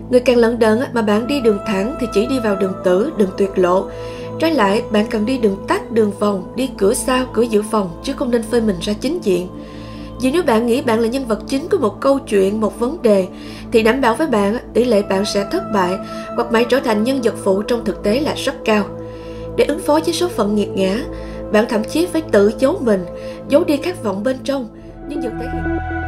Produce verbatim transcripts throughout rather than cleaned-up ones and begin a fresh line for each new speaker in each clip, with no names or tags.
Người càng lận đận mà bạn đi đường thẳng thì chỉ đi vào đường tử, đường tuyệt lộ. Trái lại, bạn cần đi đường tắt, đường vòng, đi cửa sau, cửa dự phòng, chứ không nên phơi mình ra chính diện. Vì nếu bạn nghĩ bạn là nhân vật chính của một câu chuyện, một vấn đề, thì đảm bảo với bạn, tỷ lệ bạn sẽ thất bại hoặc mãi trở thành nhân vật phụ trong thực tế là rất cao. Để ứng phó với số phận nghiệt ngã, bạn thậm chí phải tự giấu mình, giấu đi khát vọng bên trong, nhưng dần thể hiện.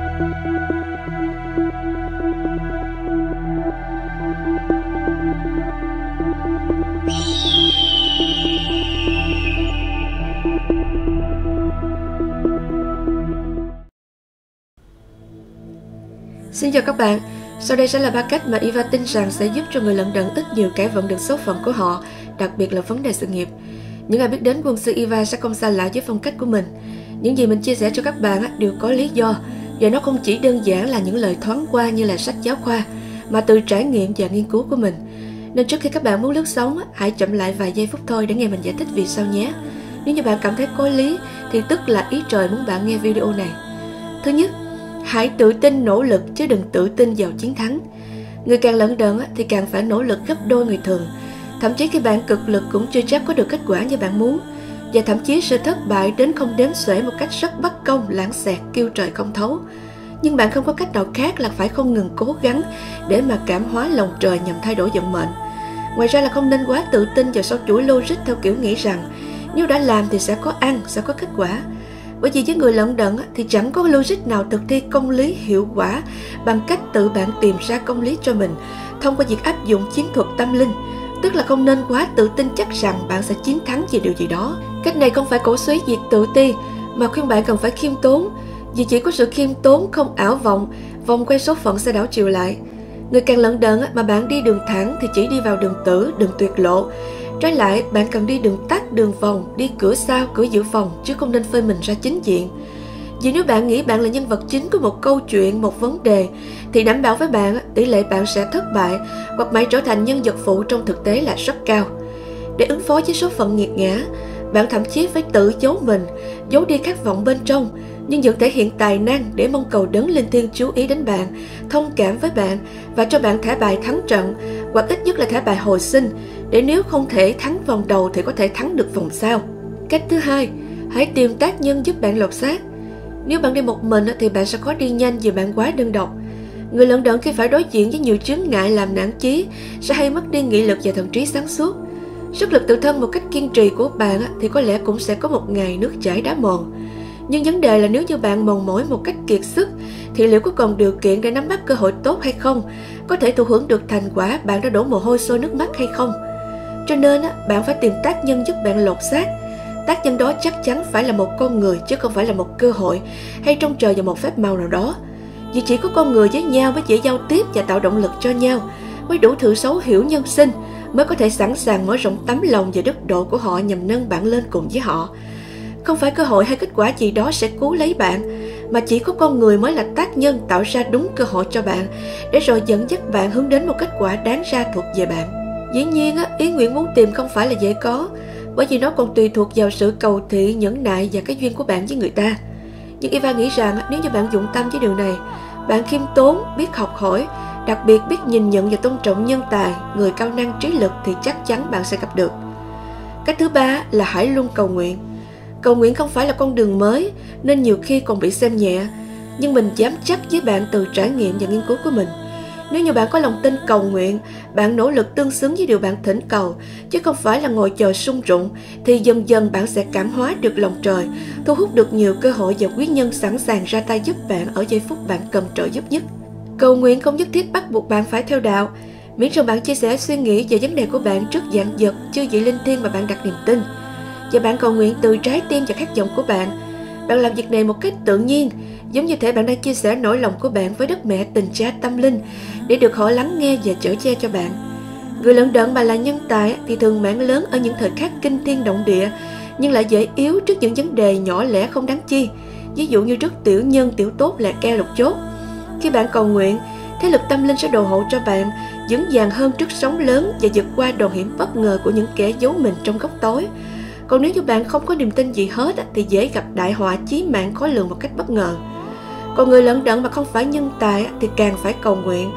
Xin chào các bạn, sau đây sẽ là ba cách mà Eva tin rằng sẽ giúp cho người lận đận ít nhiều cải vận được số phận của họ, đặc biệt là vấn đề sự nghiệp. Những ai biết đến quân sư Eva sẽ không xa lạ với phong cách của mình. Những gì mình chia sẻ cho các bạn đều có lý do, và nó không chỉ đơn giản là những lời thoáng qua như là sách giáo khoa, mà từ trải nghiệm và nghiên cứu của mình. Nên trước khi các bạn muốn lướt sóng, hãy chậm lại vài giây phút thôi để nghe mình giải thích vì sao nhé. Nếu như bạn cảm thấy có lý, thì tức là ý trời muốn bạn nghe video này. Thứ nhất, hãy tự tin nỗ lực chứ đừng tự tin vào chiến thắng. Người càng lận đận thì càng phải nỗ lực gấp đôi người thường. Thậm chí khi bạn cực lực cũng chưa chắc có được kết quả như bạn muốn. Và thậm chí sẽ thất bại đến không đếm xuể một cách rất bất công, lãng xẹt, kêu trời không thấu. Nhưng bạn không có cách nào khác là phải không ngừng cố gắng để mà cảm hóa lòng trời nhằm thay đổi vận mệnh. Ngoài ra là không nên quá tự tin vào sau chuỗi logic theo kiểu nghĩ rằng nếu đã làm thì sẽ có ăn, sẽ có kết quả. Bởi vì với người lận đận thì chẳng có logic nào thực thi công lý hiệu quả bằng cách tự bạn tìm ra công lý cho mình thông qua việc áp dụng chiến thuật tâm linh. Tức là không nên quá tự tin chắc rằng bạn sẽ chiến thắng về điều gì đó. Cách này không phải cổ suý việc tự ti, mà khuyên bạn cần phải khiêm tốn. Vì chỉ có sự khiêm tốn, không ảo vọng, vòng quay số phận sẽ đảo chiều lại. Người càng lận đận mà bạn đi đường thẳng thì chỉ đi vào đường tử, đường tuyệt lộ. Trái lại, bạn cần đi đường tắt, đường vòng, đi cửa sau, cửa dự phòng, chứ không nên phơi mình ra chính diện. Vì nếu bạn nghĩ bạn là nhân vật chính của một câu chuyện, một vấn đề, thì đảm bảo với bạn, tỷ lệ bạn sẽ thất bại hoặc mãi trở thành nhân vật phụ trong thực tế là rất cao. Để ứng phó với số phận nghiệt ngã, bạn thậm chí phải tự giấu mình, giấu đi khát vọng bên trong, nhưng vẫn thể hiện tài năng để mong cầu đấng linh thiêng chú ý đến bạn, thông cảm với bạn và cho bạn thẻ bài thắng trận, hoặc ít nhất là thẻ bài hồi sinh, để nếu không thể thắng vòng đầu thì có thể thắng được vòng sau. Cách thứ hai, hãy tìm tác nhân giúp bạn lột xác. Nếu bạn đi một mình thì bạn sẽ khó đi nhanh vì bạn quá đơn độc. Người lận đận khi phải đối diện với nhiều chướng ngại làm nản chí sẽ hay mất đi nghị lực và thần trí sáng suốt. Sức lực tự thân một cách kiên trì của bạn thì có lẽ cũng sẽ có một ngày nước chảy đá mòn. Nhưng vấn đề là nếu như bạn mòn mỏi một cách kiệt sức thì liệu có còn điều kiện để nắm bắt cơ hội tốt hay không? Có thể thụ hưởng được thành quả bạn đã đổ mồ hôi sôi nước mắt hay không? Cho nên bạn phải tìm tác nhân giúp bạn lột xác. Tác nhân đó chắc chắn phải là một con người chứ không phải là một cơ hội hay trông chờ vào một phép màu nào đó. Vì chỉ có con người với nhau mới dễ giao tiếp và tạo động lực cho nhau, mới đủ thử xấu hiểu nhân sinh, mới có thể sẵn sàng mở rộng tấm lòng và đức độ của họ nhằm nâng bạn lên cùng với họ. Không phải cơ hội hay kết quả gì đó sẽ cứu lấy bạn, mà chỉ có con người mới là tác nhân tạo ra đúng cơ hội cho bạn, để rồi dẫn dắt bạn hướng đến một kết quả đáng ra thuộc về bạn. Dĩ nhiên, ý nguyện muốn tìm không phải là dễ có, bởi vì nó còn tùy thuộc vào sự cầu thị, nhẫn nại và cái duyên của bạn với người ta. Nhưng Eva nghĩ rằng nếu như bạn dụng tâm với điều này, bạn khiêm tốn, biết học hỏi, đặc biệt biết nhìn nhận và tôn trọng nhân tài, người cao năng trí lực thì chắc chắn bạn sẽ gặp được. Cách thứ ba là hãy luôn cầu nguyện. Cầu nguyện không phải là con đường mới nên nhiều khi còn bị xem nhẹ, nhưng mình dám chắc với bạn từ trải nghiệm và nghiên cứu của mình. Nếu như bạn có lòng tin cầu nguyện, bạn nỗ lực tương xứng với điều bạn thỉnh cầu, chứ không phải là ngồi chờ sung rụng, thì dần dần bạn sẽ cảm hóa được lòng trời, thu hút được nhiều cơ hội và quý nhân sẵn sàng ra tay giúp bạn ở giây phút bạn cần trợ giúp nhất. Cầu nguyện không nhất thiết bắt buộc bạn phải theo đạo, miễn rằng bạn chia sẻ suy nghĩ về vấn đề của bạn trước dạng vật, chư vị linh thiêng mà bạn đặt niềm tin. Và bạn cầu nguyện từ trái tim và khát vọng của bạn. Bạn làm việc này một cách tự nhiên, giống như thể bạn đang chia sẻ nỗi lòng của bạn với đất mẹ tình cha tâm linh, để được họ lắng nghe và chở che cho bạn. Người lận đận mà là nhân tài thì thường mãn lớn ở những thời khắc kinh thiên động địa, nhưng lại dễ yếu trước những vấn đề nhỏ lẻ không đáng chi, ví dụ như trước tiểu nhân tiểu tốt là ke lục chốt. Khi bạn cầu nguyện, thế lực tâm linh sẽ đồ hộ cho bạn vững vàng hơn trước sóng lớn và vượt qua đòn hiểm bất ngờ của những kẻ giấu mình trong góc tối. Còn nếu như bạn không có niềm tin gì hết thì dễ gặp đại họa chí mạng khó lường một cách bất ngờ. Còn người lận đận mà không phải nhân tài thì càng phải cầu nguyện,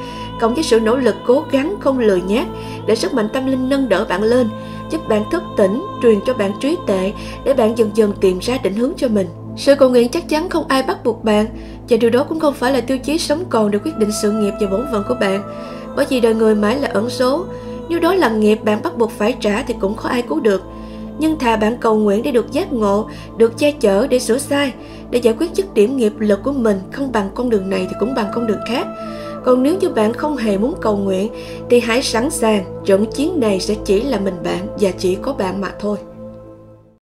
cộng với sự nỗ lực cố gắng không lười nhác để sức mạnh tâm linh nâng đỡ bạn lên, giúp bạn thức tỉnh, truyền cho bạn trí tuệ để bạn dần dần tìm ra định hướng cho mình. Sự cầu nguyện chắc chắn không ai bắt buộc bạn, và điều đó cũng không phải là tiêu chí sống còn để quyết định sự nghiệp và bổn phận của bạn, bởi vì đời người mãi là ẩn số. Nếu đó là nghiệp bạn bắt buộc phải trả thì cũng khó ai cứu được. Nhưng thà bạn cầu nguyện để được giác ngộ, được che chở để sửa sai, để giải quyết dứt điểm nghiệp lực của mình không bằng con đường này thì cũng bằng con đường khác. Còn nếu như bạn không hề muốn cầu nguyện thì hãy sẵn sàng, trận chiến này sẽ chỉ là mình bạn và chỉ có bạn mà thôi.